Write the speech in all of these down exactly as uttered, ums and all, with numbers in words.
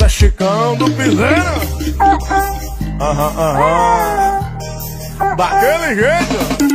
Isso é Chicão do Piseiro. Aham, aham. Daquele jeito.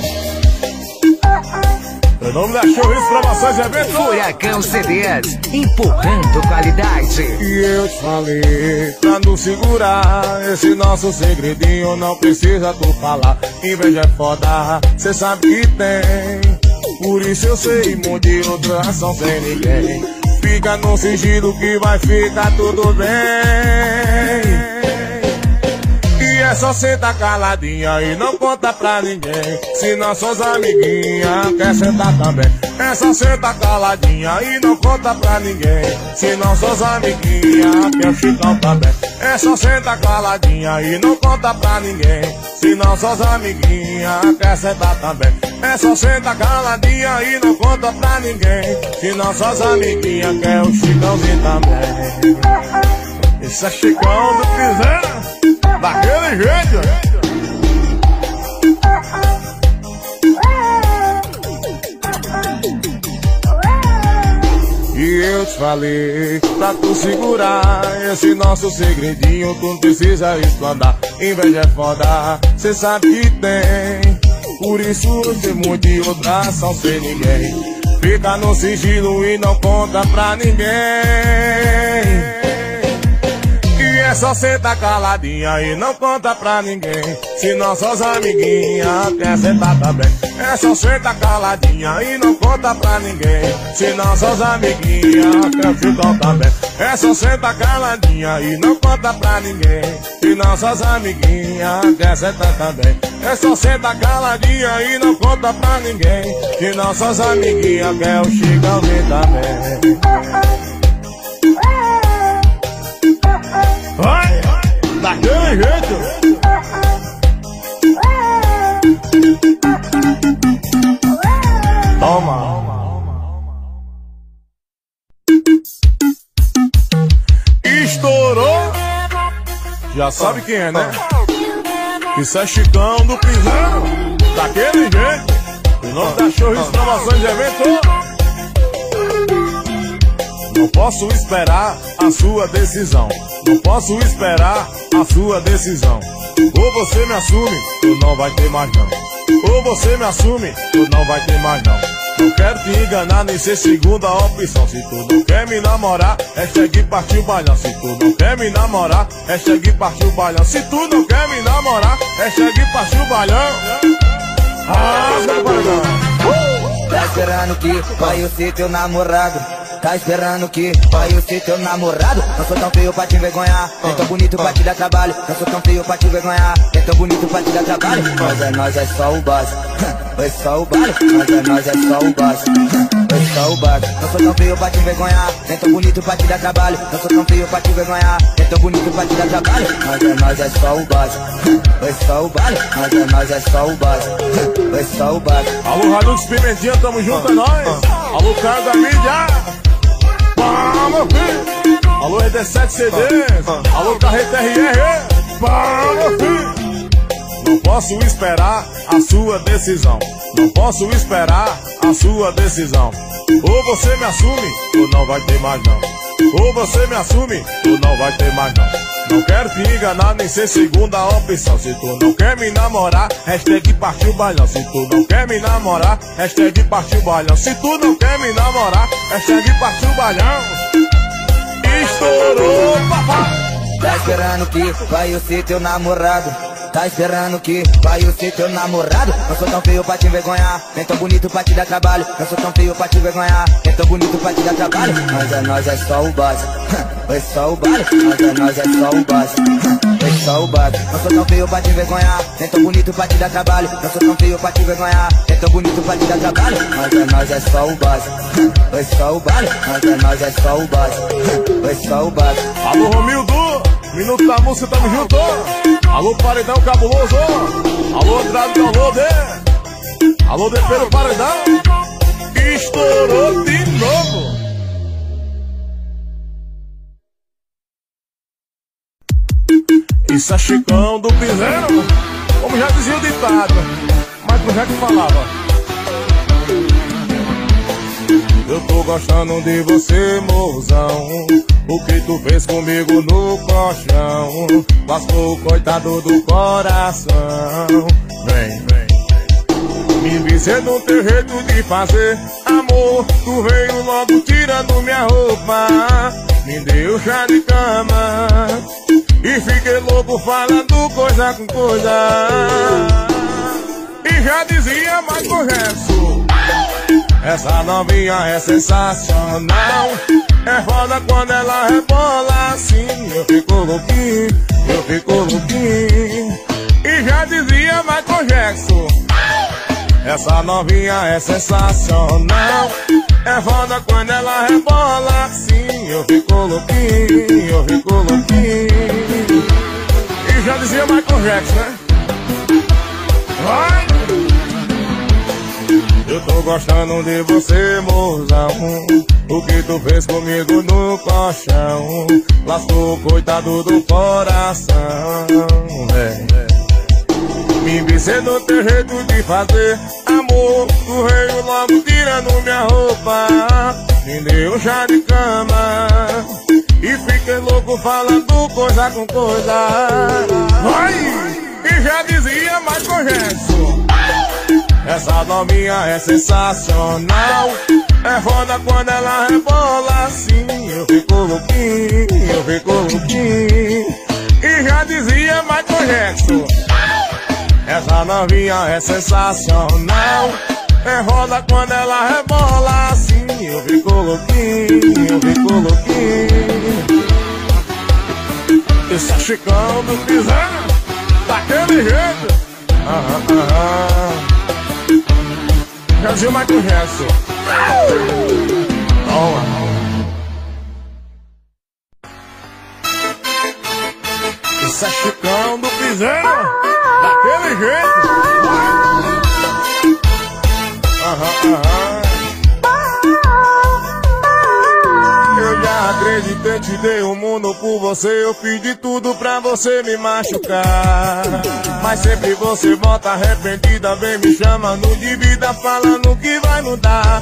Em nome da Showbiz Promoções e Eventos, Furacão C Ds, empurrando qualidade. E eu te falei pra não segurar esse nosso segredinho, não precisa tu falar. Inveja é foda, cê sabe que tem. Por isso eu sei muito de outra ação sem ninguém. Fica no sigilo que vai ficar tudo bem. E é só sentar caladinha e não conta pra ninguém. Se nós somos amiguinha, quer sentar também. É só sentar caladinha e não conta pra ninguém. Se nós somos amiguinha, quer o Chicão também. É só sentar caladinha e não conta pra ninguém. Se nós somos amiguinha, quer sentar também. É só sentar caladinha e não conta pra ninguém. Se nós somos amiguinha, quer o Chicãozinho também. Esse é Chicão do Piseiro, daquele jeito. E eu te falei pra tu segurar esse nosso segredinho, tu não precisa explanar. Inveja é foda, cê sabe que tem. Por isso tem muito de outra ação sem ninguém. Fica no sigilo e não conta pra ninguém. E é só sentar caladinha e não conta pra ninguém. Se nós somos amiguinha, quer sentar também. É só sentar caladinha e não conta pra ninguém. Se nós somos amiguinha, quer o Chicão também. É só sentar caladinha e não conta pra ninguém. Se nós somos amiguinha, quer sentar também. É só sentar caladinha e não conta pra ninguém. Se nós somos amiguinha, quer o Chicãozinho também. Vai, daquele jeito. Toma. Estourou. Já sabe quem é, né? Isso é Chicão do Piseiro, daquele jeito. Em nome da Showbiz Promoções e Eventos. Não posso esperar a sua decisão. Não posso esperar a sua decisão. Ou você me assume, ou não vai ter mais não. Ou você me assume, ou não vai ter mais não. Não quero te enganar nem ser segunda opção. Se tu não quer me namorar, hashtag partiu balhão. Se tu não quer me namorar, hashtag partiu balhão. Se tu não quer me namorar, hashtag partiu balhão. Ah, meu balhão. uh! Tá esperando que vai eu ser teu namorado. Tá esperando que vai eu ser teu namorado. Não sou tão feio pra te envergonhar, nem tão bonito pra te dar trabalho. Não sou tão feio pra te envergonhar, nem tão bonito pra te dar trabalho. Mas é nós, é só o base, é só o baile. Mas é nós, é só o base, é só o base. Não sou tão feio pra te envergonhar, nem tão bonito pra te dar trabalho. Não sou tão feio pra te envergonhar, nem tão bonito pra te dar trabalho. Mas é nós, é só o base, é só o baile. Mas é nós, é só o base, é só o base. Alô, Radux Pimentinha, tamo junto, é nóis. Alô, cara da mídia. Vamos, filho. Alô, E D sete C Ds. Alô, Carreta R R. Vamos, filho. Não posso esperar a sua decisão. Não posso esperar a sua decisão. Ou você me assume, ou não vai ter mais não. Ou você me assume, ou não vai ter mais não. Não quero te enganar nem ser segunda opção. Se tu não quer me namorar, hashtag partiu balhão. Se tu não quer me namorar, hashtag partiu balhão. Se tu não quer me namorar, hashtag partiu balhão. Estourou, papai. Tá esperando que vai eu ser teu namorado. Tá esperando que vai eu ser teu namorado. Não sou tão feio pra te envergonhar, nem tão bonito pra te dar trabalho. Não sou tão feio pra te envergonhar, nem tão bonito pra te dar trabalho. Mas é nós, é só o base, é só o baile. Mas é nós, é só o base, é só o base. Não sou tão feio pra te envergonhar, nem tão bonito pra te dar trabalho. Não sou tão feio pra te envergonhar, nem tão bonito pra te dar trabalho. Mas é nós, é só o base, é só o baile. Mas é nós, é só o base, é só o base. Alô, Romildo, Minuto da Música, tamo junto. Alô, Paredão Cabuloso. Alô, Andrade Download. Alô, D P do Paredão. Estourou de novo. Isso é Chicão do Piseiro. Como já dizia o ditado, mas como já que falava. Eu tô gostando de você, mozão. O que tu fez comigo no colchão lascou o coitado do coração. Vem, vem. Me viciei no teu jeito de fazer amor. Tu veio logo tirando minha roupa, me deu chá de cama e fiquei louco falando coisa com coisa. E já dizia Michael Jackson, essa novinha é sensacional. É foda quando ela rebola assim. Eu fico louquinho, eu fico louquinho. E já dizia Michael Jackson, essa novinha é sensacional. É foda quando ela rebola assim. Eu fico louquinho, eu fico louquinho. E já dizia Michael Jackson, né? Vai! Eu tô gostando de você, mozão. O que tu fez comigo no colchão lascou o coitado do coração. É. Me viciei no teu jeito de fazer amor. Tu veio logo tirando minha roupa, me deu chá de cama e fiquei louco falando coisa com coisa. Vai! E já dizia Michael Jackson, essa novinha é sensacional. É foda quando ela rebola assim. Eu fico louquinho, eu fico louquinho. E já dizia Michael Jackson, essa novinha é sensacional. É foda quando ela rebola assim. Eu fico louquinho, eu fico louquinho. Esse é Chicão do Pisano, daquele jeito. Aham, aham. Já dizia Michael Jackson. Toma. Esse é Chicão do Piseiro, daquele jeito. Aham, aham. Eu já acreditei, te dei o mundo por você. Eu fiz de tudo pra você me machucar, mas sempre você volta arrependida. Vem me chamando de vida, falando que vai mudar.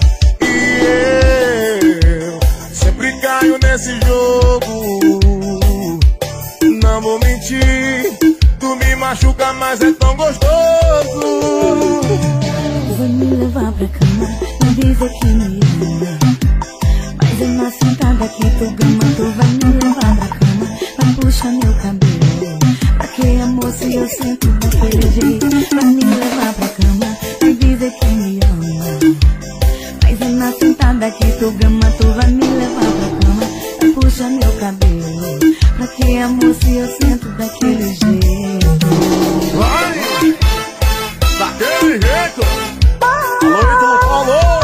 E eu sempre caio nesse jogo. Não vou mentir, tu me machuca, mas é tão gostoso. Tu vai me levar pra cama, me dizer que me ama, mas eu na sentada que tu gama. Tu vai me levar pra cama, vai puxar meu cabelo. Pra que amor se eu sinto daquele jeito? Vai me levar pra cama, vai dizer que me ama, mas eu na sentada que tu gama. Tu vai me levar pra cama, vai puxar meu cabelo. Pra que amor se eu sinto daquele jeito? Vai! Daquele jeito! Alô, Ítalo, falou!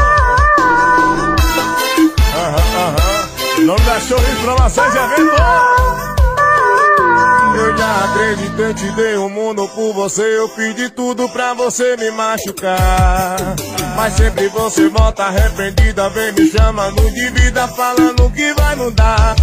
Aham, aham. Em nome da Sorriso Promoções e Eventos. Eu já acreditei, te dei o mundo por você. Eu fiz de tudo pra você me machucar, mas sempre você volta arrependida. Vem me chamando de vida, falando que vai mudar.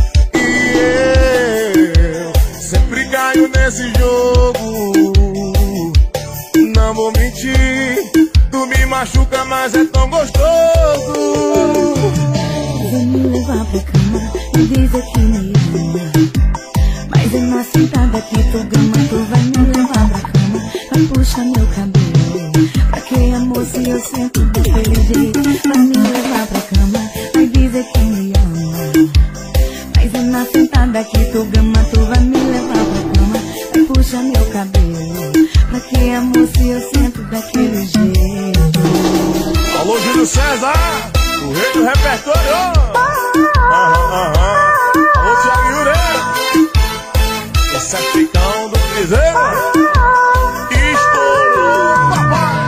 E eu sempre caio nesse jogo. Não vou mentir, tu me machuca, mas é tão gostoso. Tu vai me levar pra cama, me dizer que me ama, mas eu na sentada que tu gama. Tu vai me levar pra cama, vai puxar meu cabelo. Pra que amor se eu sinto daquele jeito? Vai me levar pra cama, vai dizer que me ama, mas eu na sentada que tu gama. Tu vai me levar pra cama, vai puxar meu cabelo. Pra que amor se eu sinto daquele jeito? Alô, Júlio César, o rei do repertório. Aham, aham. Alô, Thiago Yuri, esse é Chicão do Piseiro. Estourou, papai.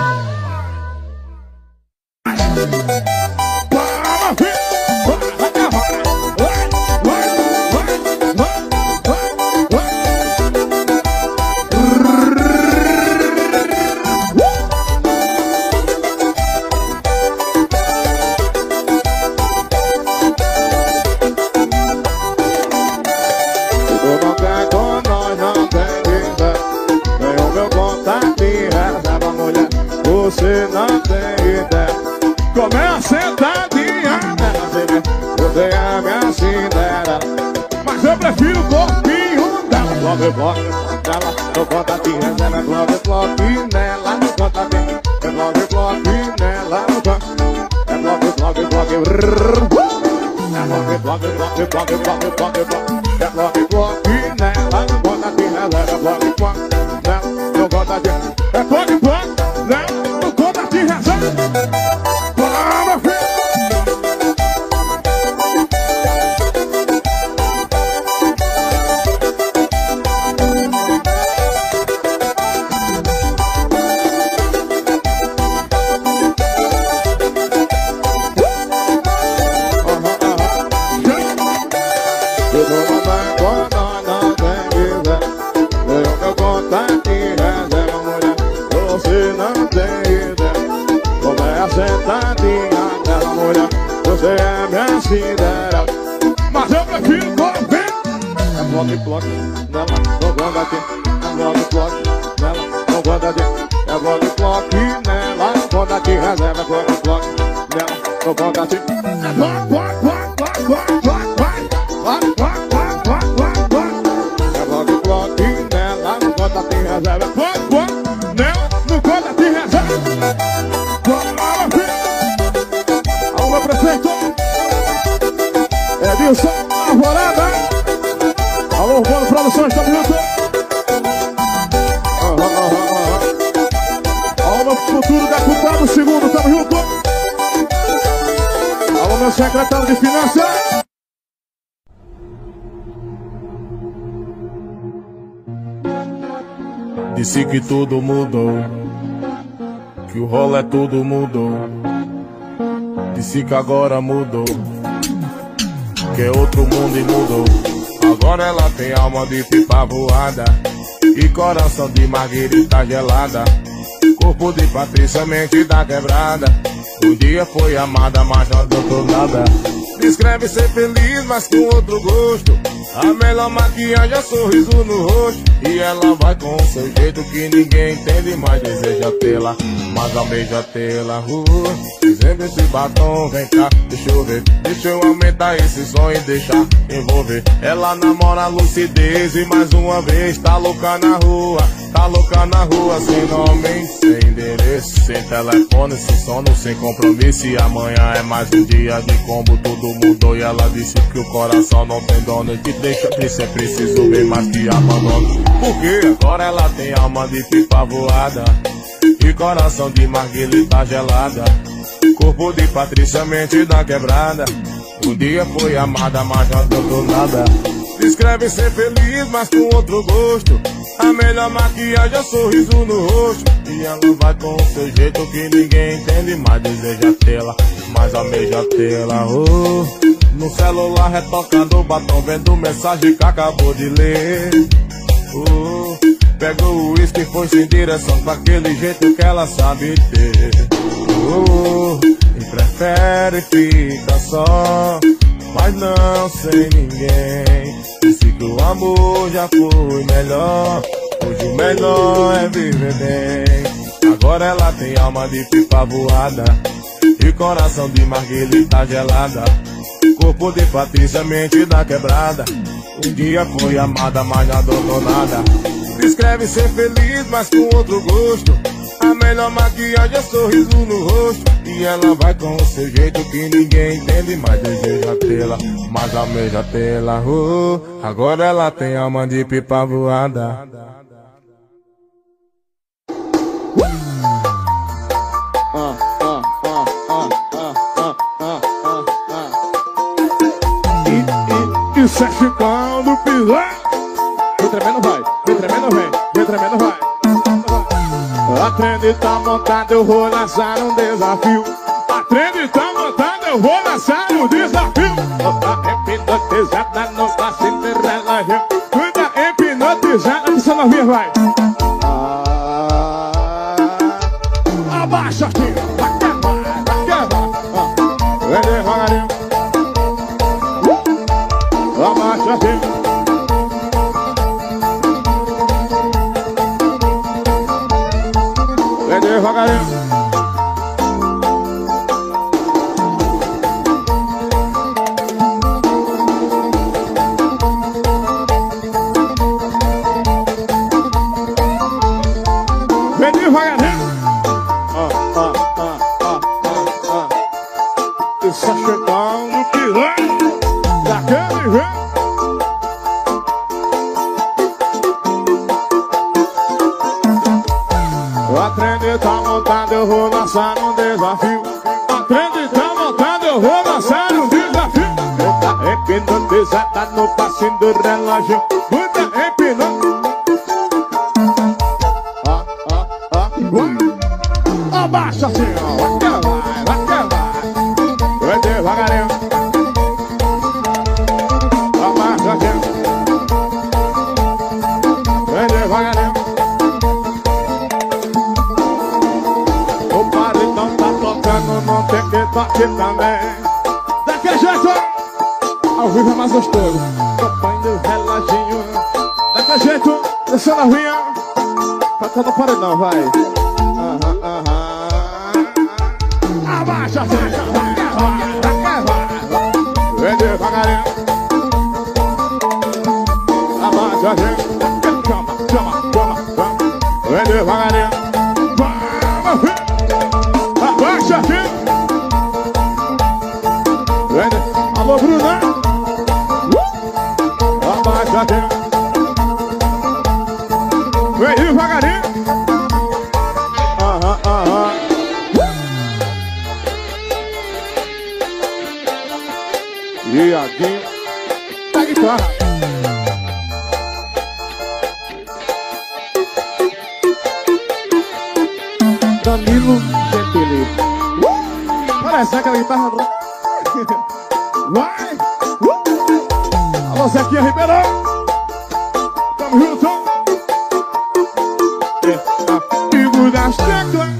Você não tem ideia como é a sentadinha. minha Cinderela. Mas eu prefiro o corpinho dela. Bloque, bloque, dela, no contatinho reserva. Bloque, bloque, nela, no contatinho. É bloque, bloque, nela, no contatinho. É bloque, bloque, bloque, rrrr. É bloque, bloque, bloque, bloque, bloque, bloque, bloque. É bloque, bloque, nela, no contatinho reserva. Bloque, bloque, nela, no contatinho. É bloque, bloque, nela, no contatinho reserva. Bora, filho! Você é minha Cinderela. Mas eu prefiro correr. É bloque, bloque, nela, não guarda aqui. É bloque, bloque, nela, não guarda aqui. É bloque, bloque, nela, não guarda aqui. Reserva, bloque, bloque, nela, não guarda aqui. É bloque, bloque, bloque, bloque, bloque, bloque, bloque, bloque, bloque, bloque, bloque. É bloque, bloque, nela, não guarda aqui. Reserva, bloque, bloque, nela, não guarda aqui. Reserva. Alô, meu prefeito Edilson Alvorada. Alô, Urbano Produções, tamo junto. Aham, aham, aham. Alô, meu futuro deputado segundo, tamo junto. Alô, meu secretário de Finanças. Disse que tudo mudou, que o rolê tudo mudou. Disse que agora mudou, que é outro mundo e mudou. Agora ela tem alma de pipa voada e coração de marguerita gelada. Corpo de Patrícia, mente da quebrada. Um dia foi amada, mas não adiantou nada. Descreve ser feliz, mas com outro gosto. A melhor maquiagem é sorriso no rosto. E ela vai com o seu jeito que ninguém entende, mas deseja tê-la, mas almeja tê-la. uh, Dizendo esse batom, vem cá, deixa eu ver. Deixa eu aumentar esse som e deixar envolver. Ela namora a lucidez e mais uma vez tá louca na rua. Tá louca na rua, sem nome, sem endereço, sem telefone, sem sono, sem compromisso. E amanhã é mais um dia de combo, tudo mudou. E ela disse que o coração não tem dono, que deixa triste, é preciso bem mais que abandono. Porque agora ela tem alma de pipa voada e coração de marguerita gelada. Corpo de Patrícia, mente da quebrada. Um dia foi amada, mas não adiantou nada. Descreve ser feliz, mas com outro gosto. A melhor maquiagem é sorriso no rosto. E ela vai com o seu jeito que ninguém entende, mas deseja tê-la, mas almeja tê-la. oh. No celular retocando o batom, vendo mensagem que acabou de ler. oh. Pegou o uísque e foi sem direção, com aquele jeito que ela sabe ter. oh. E prefere ficar só, mas não sem ninguém. Disse que o amor já foi melhor, hoje o melhor é viver bem. Agora ela tem alma de pipa voada e coração de marguerita gelada. Corpo de Patrícia, mente da quebrada. Um dia foi amada, mas não adotou nada. Descreve ser feliz, mas com outro gosto. A melhor maquiagem é sorriso no rosto. E ela vai com o seu jeito que ninguém entende, mas deseja tê-la, mas almeja tê-la. oh. Agora ela tem alma de pipa voada. Ah, ah, ah, ah, ah, ah, ah, ah, ah. E, e, e sete quando pisar. Vem tremendo vai, vem tremendo vem, vem tremendo vai. A trend tá montada, eu vou lançar um desafio. A trend tá montada, eu vou lançar um desafio. Toda hipnotizada, nossa Cinderela. Toda hipnotizada, essa novinha vai. Ah, abaixa aqui, vai quebrar, vai quebrar. Vem devagarinho. Abaixa aqui. Devagarinho. Pode ver. A trend tá montada, eu vou lançar um desafio. A trend tá montada, eu vou lançar um desafio. Muita hipnotizada no passinho do relógio. Muita hipnotizada. Ó, ó, ó. Abaixa assim, ó. Vai que vai, vai que vai. Vai devagarinho. Abaixa assim. Vai devagarinho. Não tem que toque também. Daquele jeito, ao vivo é mais gostoso. Campanha do reloginho. Daquele jeito, descendo a ruinha. Toca no paredão, vai. Aham, aham. Abaixa, abaixa, vai que vai, vai que vai. Vem devagarinho. Abaixa, gente. Chama, chama, chama, chama. Vem devagarinho. Vamos, filho. Abaixa aqui. Alô, Bruna. Uh! Abaixa aqui. Vem devagarinho. Aham, aham. Viadinho da guitarra. Danilo Gentili. Uh! Parece aquela guitarra. Vai! Uh! Alô, Zequinha Ribeirão! Tamo junto! É amigo das teclas!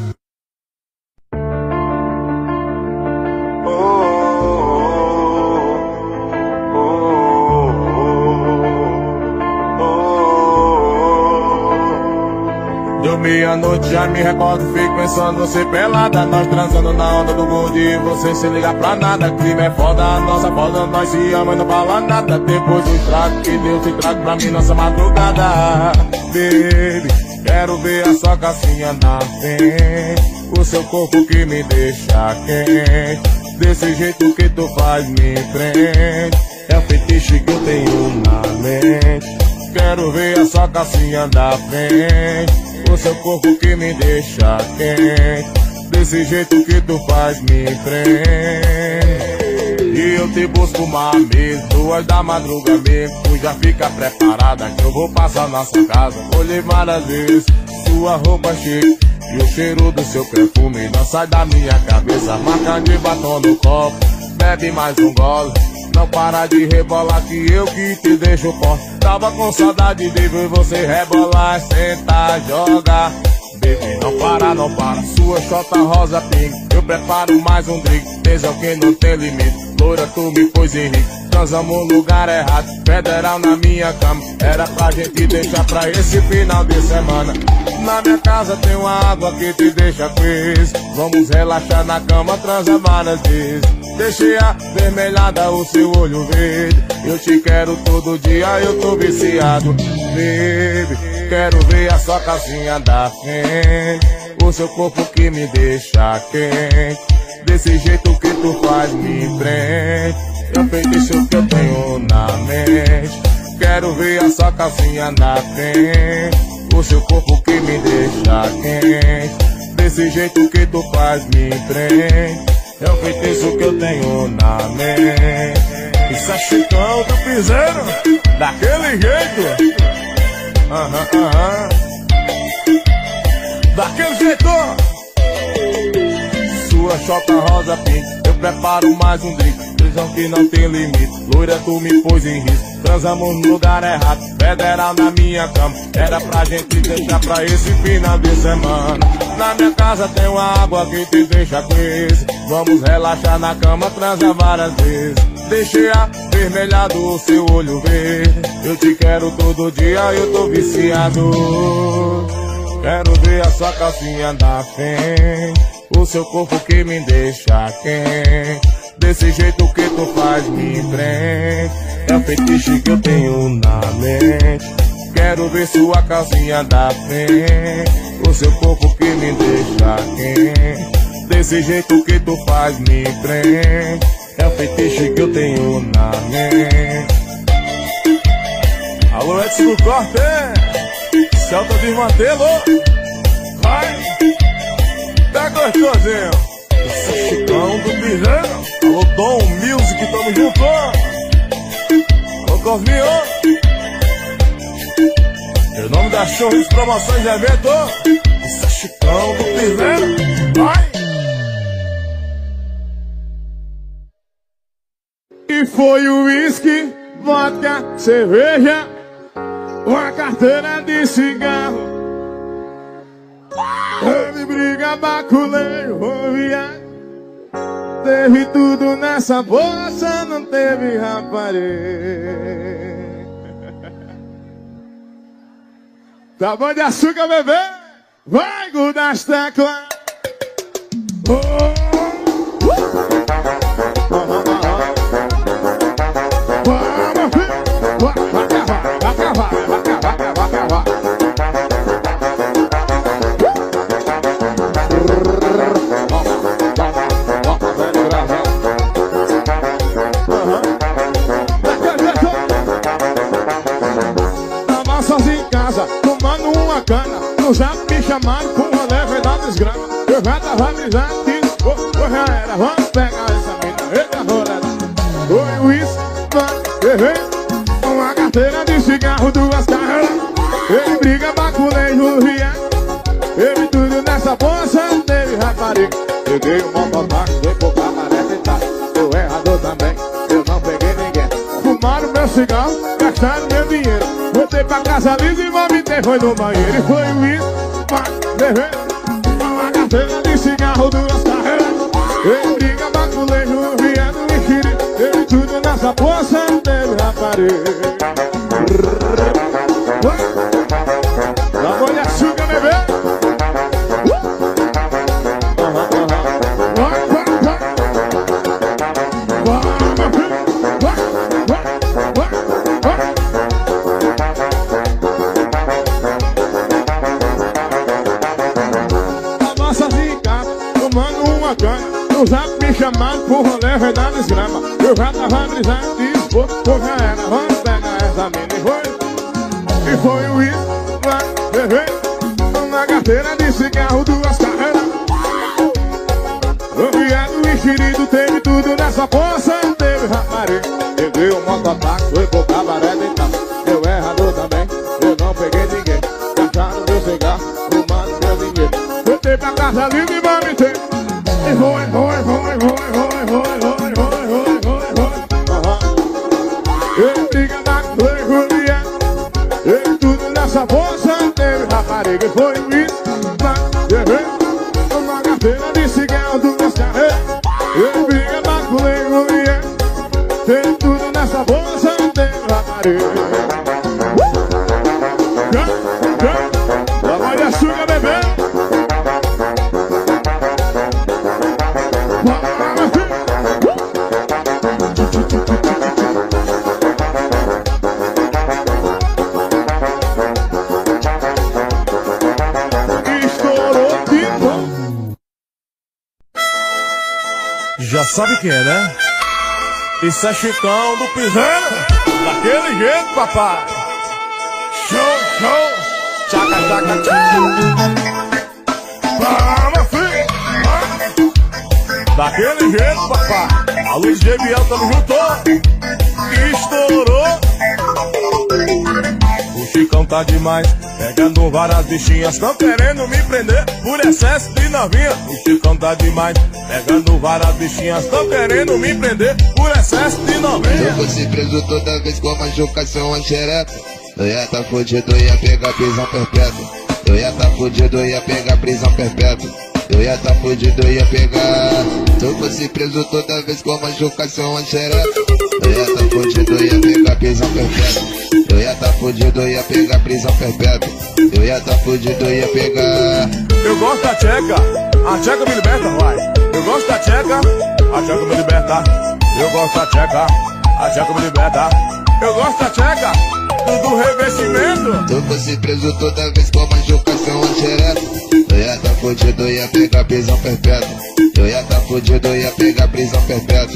Deu meia-noite, já me recordo, fico pensando você pelada. Nós transando na onda do gold e você sem ligar pra nada. Crime é foda, nossa foda, nós se ama e não fala nada. Depois do estrago que Deus te traga pra mim nossa madrugada. Baby, quero ver a sua calcinha na frente. O seu corpo que me deixa quente. Desse jeito que tu faz me prende. É o fetiche que eu tenho na mente. Quero ver a sua calcinha da frente. O seu corpo que me deixa quente. Desse jeito que tu faz me prende. E eu te busco uma mesa, duas da madruga mesmo. Tu já fica preparada que eu vou passar na sua casa. Olhei várias vezes sua roupa chique e o cheiro do seu perfume não sai da minha cabeça. Marca de batom no copo, bebe mais um gole. Não para de rebolar que eu que te deixo forte. Tava com saudade de ver você rebolar, sentar, jogar. Baby, não para, não para. Sua chota rosa pink. Eu preparo mais um drink. Tesão que não tem limite. Loura, tu me pôs em rico. Transamos no lugar errado. Federal na minha cama. Era pra gente deixar pra esse final de semana. Na minha casa tem uma água que te deixa quiz. Vamos relaxar na cama, transar várias vezes. Deixei a vermelhada, o seu olho verde. Eu te quero todo dia, eu tô viciado. Baby, quero ver a sua calcinha da frente. O seu corpo que me deixa quente. Desse jeito que tu faz me prende. Eu feitiço que eu tenho na mente. Quero ver a sua calcinha da frente. O seu corpo que me deixa quente. Desse jeito que tu faz me prende. É o feitiço que eu tenho na mente. Isso é Chicão do Piseiro, daquele jeito. Aham, aham. Daquele jeito. Sua chota rosa pink. Eu preparo mais um drink. Prisão que não tem limite. Loira, tu me pôs em risco. Transamos no lugar errado. Federal na minha cama. Era pra gente deixar pra esse final de semana. Na minha casa tem uma água que te deixa crazy. Vamos relaxar na cama, transar várias vezes. Deixei avermelhado o seu olho verde. Eu te quero todo dia, eu tô viciado. Quero ver a sua calcinha da frente. O seu corpo que me deixa quente. Desse jeito que tu faz me prende. É o fetiche que eu tenho na mente. Quero ver sua calcinha da frente. O seu corpo que me deixa quente. Desse jeito que tu faz me prende. é o feitiço que eu tenho na mente. Alô, Edson do Corte, Celta de Mantelo, vai, tá gostosinho. Esse é Chicão do Piseiro. Alô, Dom Music, tamo junto. Alô, Corvinho. Em nome da Shows, promoções de evento, esse é Chicão do Piseiro, vai. E foi o uísque, vodka, cerveja, uma carteira de cigarro. Teve briga, baculeio, viagem. Teve tudo nessa bolsa, não teve rapariga. Tá bom de açúcar, bebê? Vai, grudar as teclas. Oh. Tava sozinho em casa, tomando uma cana. No zap me chamaram com uma leve da desgrama. Eu já tava avisando que oh, oh, já era, vamos pegar essa mina. Eita, rolada. Foi o isso, vai, uma carteira de cigarro, duas carreiras. Ele briga, baculejo, viagem. Teve tudo nessa bolsa, teve rapariga. Peguei um mototáxi, foi pro cabaré tentar. Eu errado também, eu não peguei ninguém. Fumaram meu cigarro, gastaram meu dinheiro. Voltei pra casa lisa e vomitei, foi no banheiro. E foi o isso, vai, uma carteira de cigarro, duas carreiras. Ele briga, baculejo, viado e xiri. Teve tudo nessa bolsa, teve rapariga. Dá bom de açúcar, bebê. O zap me chamando por rolê, vai dar desgrama. Eu já tava brisando, disposto, pô, já era. Vamos pegar essa mina e foi. E foi o isso, vai, bebê. Uma carteira de cigarro, duas carreiras. O viado enxerido, teve tudo nessa poça, teve rapariga. Peguei um mototáxi, foi pro cabaré deitar. Eu errado também, eu não peguei ninguém. Gastaram meu cigarro, fumando meu dinheiro. Voltei pra casa livre e vomitei. E foi, foi, foi, foi, foi, foi, foi, foi, foi, foi. Ele briga na colegoria. Ele tudo nessa bolsa, teve rapariga. E foi isso, vai, uma carteira de cigarro, duas carreiras. Ele briga na colegoria. Teve tudo nessa bolsa, teve rapariga. Dá mais de açúcar, bebê. Já sabe quem é, né? Isso é Chicão do Piseiro. Daquele jeito, papai. Show, show. Tchaca, tchaca, tchaca. Vamos, filho. Daquele jeito, papai. A Luiz J. Biel, tamo junto. Estourou. O Chicão tá demais, pegando várias bichinhas. Tão querendo me prender por excesso de novinha. O Chicão tá demais, pegando várias bichinhas. Tão querendo me prender por excesso de novinha. Se eu fosse preso toda vez com machucação a xereca, eu ia tá fudido, ia pegar prisão perpétua. Eu ia tá fudido, ia pegar prisão perpétua. Eu ia tá fudido, ia pegar. Se eu fosse preso toda vez com machucação a xereca, eu ia tá fudido, ia pegar prisão perpétua. Eu ia tá fudido, ia pegar prisão perpétua. Eu ia tá fudido, ia pegar. Eu gosto da tcheca, a tcheca me liberta, vai. Eu gosto da tcheca, a tcheca me liberta. Eu gosto da tcheca, a tcheca me liberta. Eu gosto da tcheca, do revestimento. Se eu fosse preso toda vez com machucação a xereca, eu ia tá fudido, ia pegar prisão perpétua. Eu ia tá fudido, ia pegar prisão perpétua.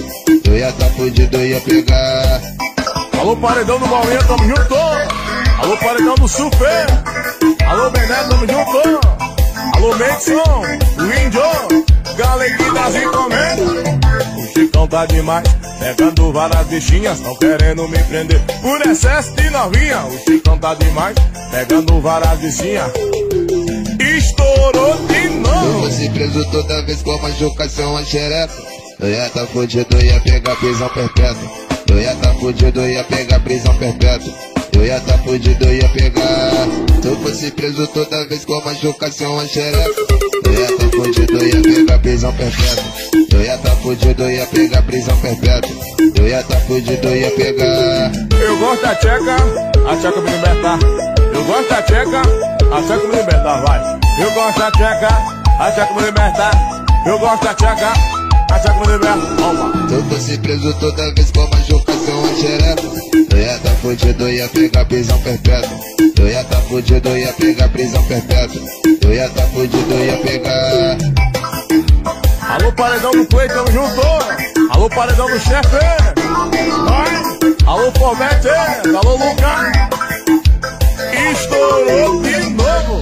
eu ia tá fudido, eu ia pegar. Alô, paredão do Baulinha, tamo junto. Alô, paredão do Super. Alô, Bené, tamo junto. Alô, Maxon, o Índio, Galeguinho das encomendas. O Chicão tá demais, pegando várias bichinhas, tão querendo me prender por excesso de novinha. O Chicão tá demais, pegando várias bichinhas. Estourou de novo. Se eu fosse preso toda vez com machucação a xereca, eu ia tá fudido, eu ia pegar prisão perpétua. Eu ia tá fudido, eu ia pegar prisão perpétua. Eu ia tá fudido, eu ia pegar. Se eu fosse preso toda vez com machucação a xereca, eu ia tá fudido, eu ia pegar prisão perpétua. Eu ia tá fudido, eu ia pegar prisão perpétua. Eu ia tá fudido, eu ia pegar. Eu gosto da tcheca, a tcheca me libertar. Eu gosto da tcheca, a tcheca me libertar, vai. Eu gosto da tcheca, a tcheca me libertar. Eu gosto da tcheca, a tcheca me libertar. Opa. Se eu fosse preso toda vez com machucação a xereca, eu ia tá fudido, eu ia pegar prisão perpétua. Eu ia tá fudido, eu ia pegar prisão perpétua. Eu ia tá fudido, eu ia pegar. Alô, paredão do Play, tamo junto. Alô, paredão do chefe. Vai. Alô, Formete. Alô, Lucas. Estourou de novo.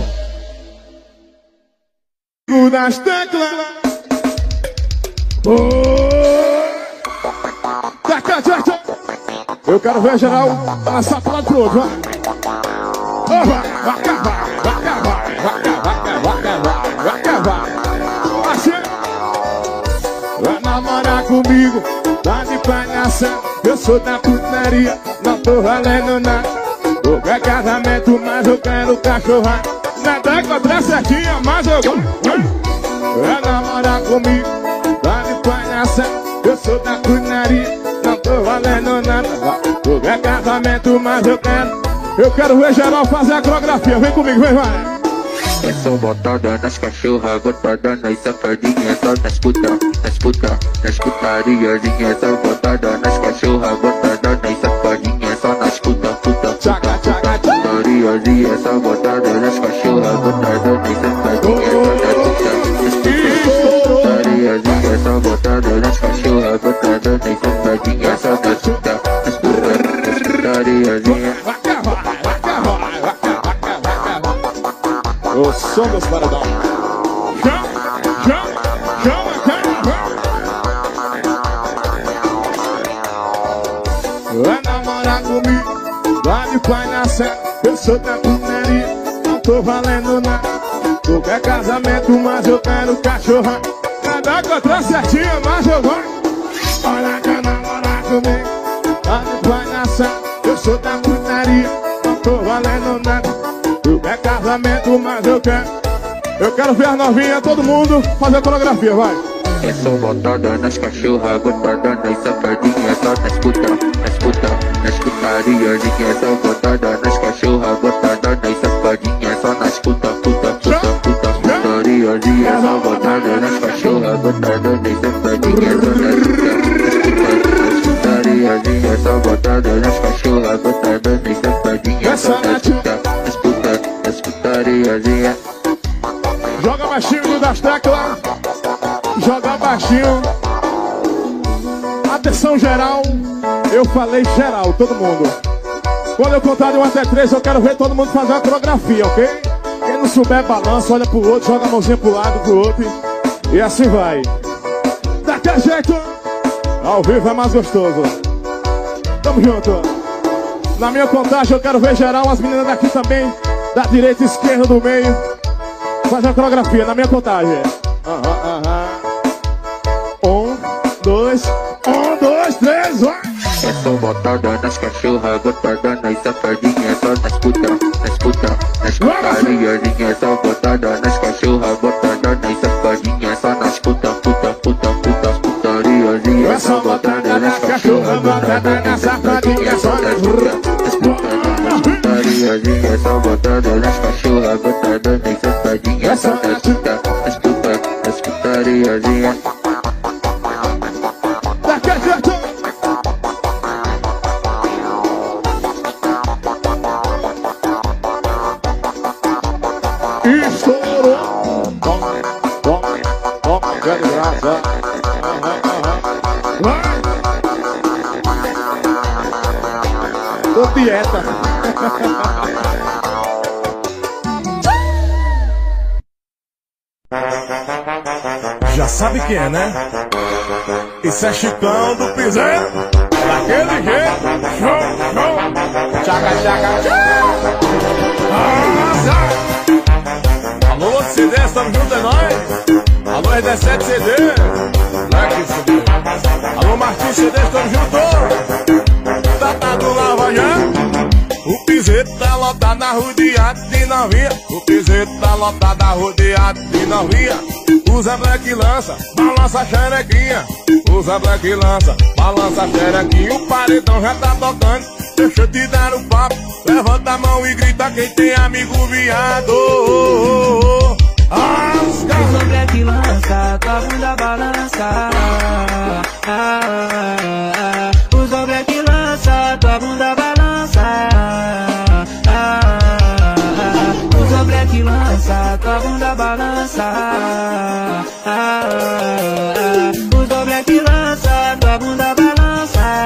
Nas teclas. Oh. Taca, taca. Eu quero ver geral passar pro lado pro outro, vai. Oh, vai, vai acabar, vai acabar, vai acabar, vai acabar, vai acabar. Assim. Vai namorar comigo, tá de palhação. Eu sou da putaria, não tô valendo nada. Eu quero casamento, mas eu quero cachorra. Nada contra certinha, mas eu gosto. Vai namorar comigo, tá de palhação. Eu sou da putaria, não tô valendo nada. Eu quero casamento, mas eu quero. Eu quero ver geral fazer a coreografia. Vem comigo, vem, vai. É só botada nas cachorras, botada nas safadinhas, só nas puta, nas puta, nas putariazinhas. Só botada nas cachorras, botada nas safadinhas, só nas puta, puta, puta, puta, putariazinhas. Só botada nas cachorras, botada nas safadinhas, só nas puta, nas puta, putariazinhas. Só botada nas cachorras, botada nas safadinhas, só nas puta, nas puta, nas putariazinhas. O som dos paredão. Chama, chama, chama, chama. Vai namorar comigo, vai de palhação. Eu sou da putaria, não tô valendo nada. Tu quer casamento, mas eu quero cachorra. Nada contra certinha, mas eu gosto. Olha, quer namorar comigo, vai de palhação. Eu sou da putaria, não tô valendo nada. Eu quero casamento, mas eu quero. Eu quero ver as novinhas, todo mundo fazer a coreografia, vai. É só botada nas cachorras, botada nas safadinhas, só nas puta, nas puta, nas putariazinhas. Só botada nas cachorras, botada nas safadinhas, só nas puta, puta, puta, puta, putariazinhas. Só botada nas cachorras, botada nas safadinhas, só nas puta, nas putariazinhas. Só botada nas cachorras, botada nas safadinhas, só nas puta, nas puta, nas putariazinhas. Joga baixinho das teclas. Joga baixinho. Atenção geral. Eu falei geral, todo mundo. Quando eu contar de um até três, eu quero ver todo mundo fazer uma coreografia, ok? Quem não souber, balança, olha pro outro, joga a mãozinha pro lado, pro outro. E assim vai. Daquele jeito. Ao vivo é mais gostoso. Tamo junto. Na minha contagem eu quero ver geral. As meninas daqui também, da direita e esquerda, do meio. Faz a coreografia na minha contagem. Aham, aham. Um, dois, um, dois, três, vai! É só botada nas cachorras, botada nas safadinhas, só nas puta, nas puta, nas putariazinhas. Só botada nas cachorras, botada nas safadinhas, só nas puta, puta, puta, puta, putariazinhas. Só botada nas cachorras, botada nas safadinhas, só nas puta, nas puta, nas putariazinhas. Só botada nas cachorras, botada nas safadinhas, só nas puta, nas puta, nas putariazinhas. Estourou. Toma, toma, toma, grande graça. Vai. Tô dieta. Já sabe quem é, né? Isso é Chicão do Piseiro. Daquele jeito. Show, show. Tchaca, tchaca, tchaca. Alô, C D, estamos juntos, é nóis. Alô, R dezessete C D. Black C D. Alô, Martins C D, estamos juntos. Tata do Lava Jato. O piseiro tá lotado na rodeada de novinha. O piseiro tá lotado na rodeada de novinha. Usa black lança, balança a xerequinha. Usa black lança, balança a xerequinha. O paredão já tá tocando. Deixa eu te dar um papo. Levanta a mão e grita quem tem amigo viado. Asca! Usa black lança, tua bunda balança. Usa black lança, tua bunda balança. Usa black lança, tua bunda balança. Usa black lança, tua bunda balança.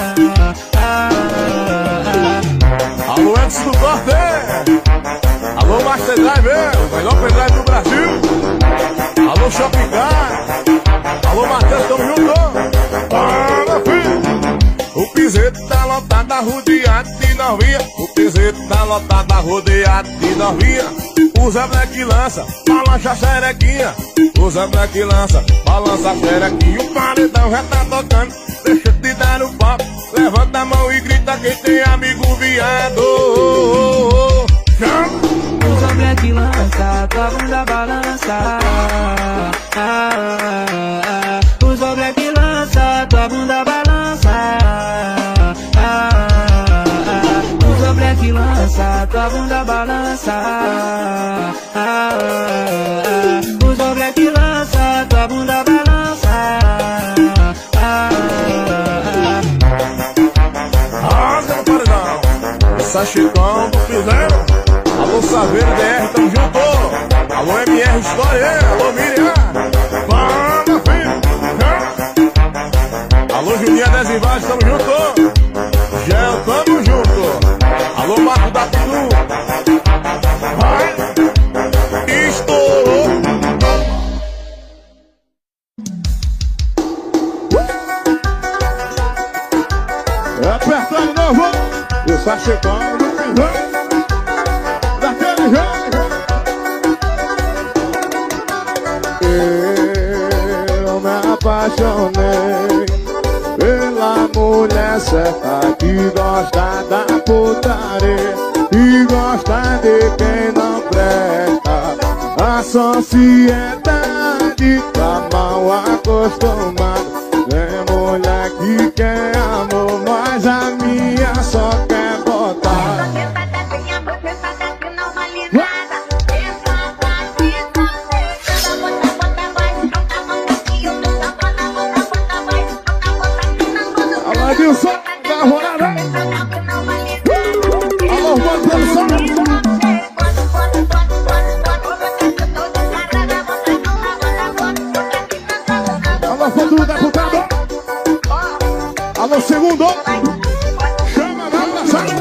Alô, Edson do Corte. Alô, Master Drive, o melhor pendrive do Brasil. Alô, Shopping Car. Alô, Matheus, tamo junto. Para, filho. O piseiro tá lotado na rodeada de novinha. O piseiro tá lotado na rodeada de novinha. Usa black lança, balança a xerequinha. Usa black lança, balança a xerequinha. O paredão já tá tocando. Deixa eu te dar um papo. Levanta a mão e grita quem tem amigo viado. Usa black lança, tua bunda balança. Usa black lança, tua bunda balança. Usa black lança, tua bunda balança. Usa black lança, tua bunda balança. Rasga no paredão. Essa Chicão do Piseiro. Alô, Saveiro D R, tamo junto. Alô, M R História. Alô, Miriam. Vamos, filho. Alô, Juninha Desenvade, tamo junto. Gel, tamo junto. Alô, Marco da Pitu. Vai. Estourou. É apertando novo. Isso é Chicão do Piseiro. Daquele jeito. Eu me apaixonei pela mulher certa que gosta da putaria e gosta de quem não presta. A sociedade tá mal acostumada. Tem mulher que quer amor, mas a minha só quer botar. Alô, Edilson, da Rolada. Alô, boa produção. Alô, futuro deputado. Alô, segundo. Chama na sala.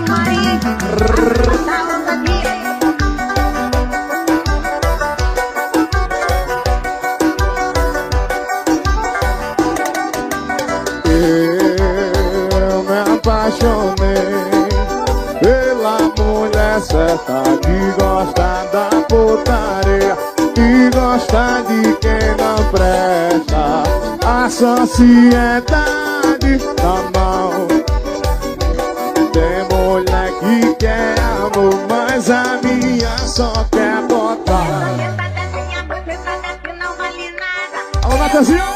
Eu me apaixonei pela mulher certa que gosta da putaria e gosta de quem não presta. A sociedade tá mal. Tem mulher que quer amor, mas a minha só quer botar. Alô, Natanzinho.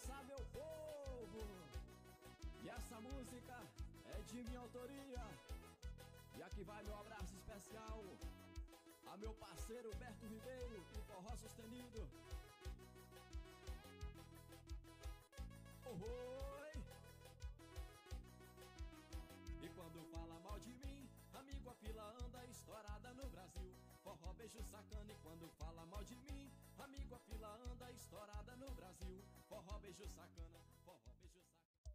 dançar, meu povo. E essa música é de minha autoria. E aqui vai meu abraço especial a meu parceiro Berto Ribeiro e Forró Sustenido. Oi! E quando fala mal de mim, amigo, a fila anda estourada no Brasil. Forró, beijo, sacana. E quando fala mal de mim, amigo, a fila anda estourada no Brasil. Forró, beijo, sacana. Forró, beijo, sacana.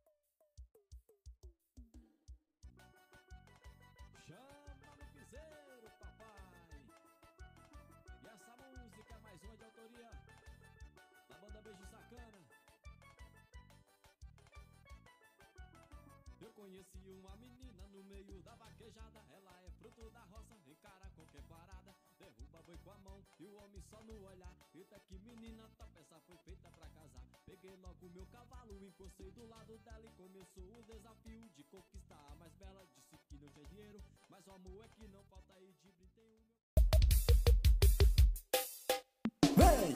Chama no piseiro, papai. E essa música é mais uma de autoria da banda Beijo Sacana. Eu conheci uma menina no meio da vaquejada. Ela é fruto da roça, encara qualquer parada. Derruba boi com a mão e o homem só no olhar. Eita que menina top, essa foi feita pra casar. Peguei logo o meu cavalo, encostei do lado dela e começou o desafio de conquistar a mais bela. Disse que não tinha dinheiro, mas o amor é que não falta aí de brinde tem o meu... Vem!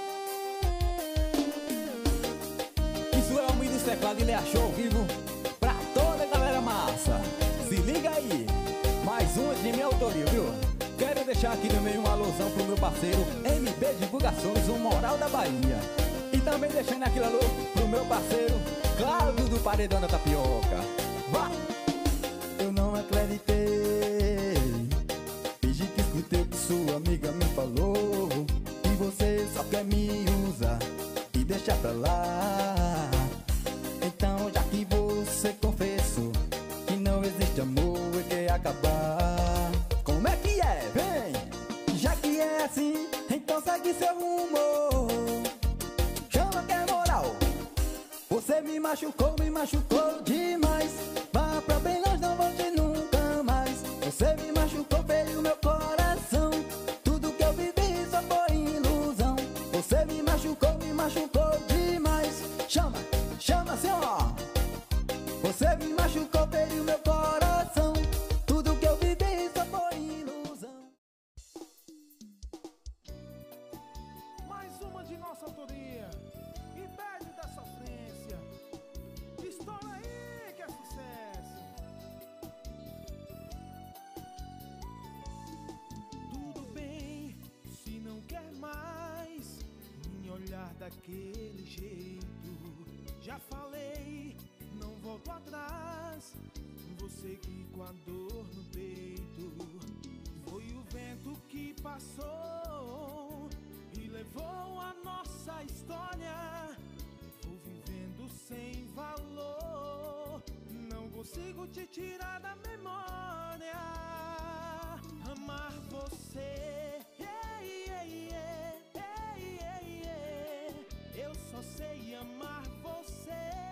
Isso é o Almir dos Teclados e ele achou ao vivo pra toda a galera massa. Se liga aí, mais uma de minha autoria, viu? Quero deixar aqui no meio uma alusão pro meu parceiro M B Divulgações, o Moral da Bahia. E também deixando aquele alô pro meu parceiro Cláudio do Paredão da Tapioca. Vá! Eu não acreditei, fingi que escutei o que sua amiga me falou. E você só quer me usar e deixar pra lá. Então já que você confessou que não existe amor e quer acabar, como é que é? Vem! já que é assim, então segue seu rumo. Chama que é moral. Você me machucou, me machucou demais. Vá pra bem longe, não volte nunca mais. Você me machucou, feriu meu coração. Tudo que eu vivi só foi ilusão. Você me machucou, me machucou demais. Chama, chama assim ó. Você me machucou, feriu meu coração. Tudo que eu vivi só foi ilusão. Mais uma de nossa autoria, Idade da Sofrência. Estoura aí que é sucesso. Tudo bem, se não quer mais me olhar daquele jeito. Já falei, não volto atrás. Vou seguir com a dor no peito. Foi o vento que passou e levou a nossa história. Vou vivendo sem valor, não consigo te tirar da memória. Amar você, yeah, yeah, yeah, yeah, yeah, yeah. Eu só sei amar você.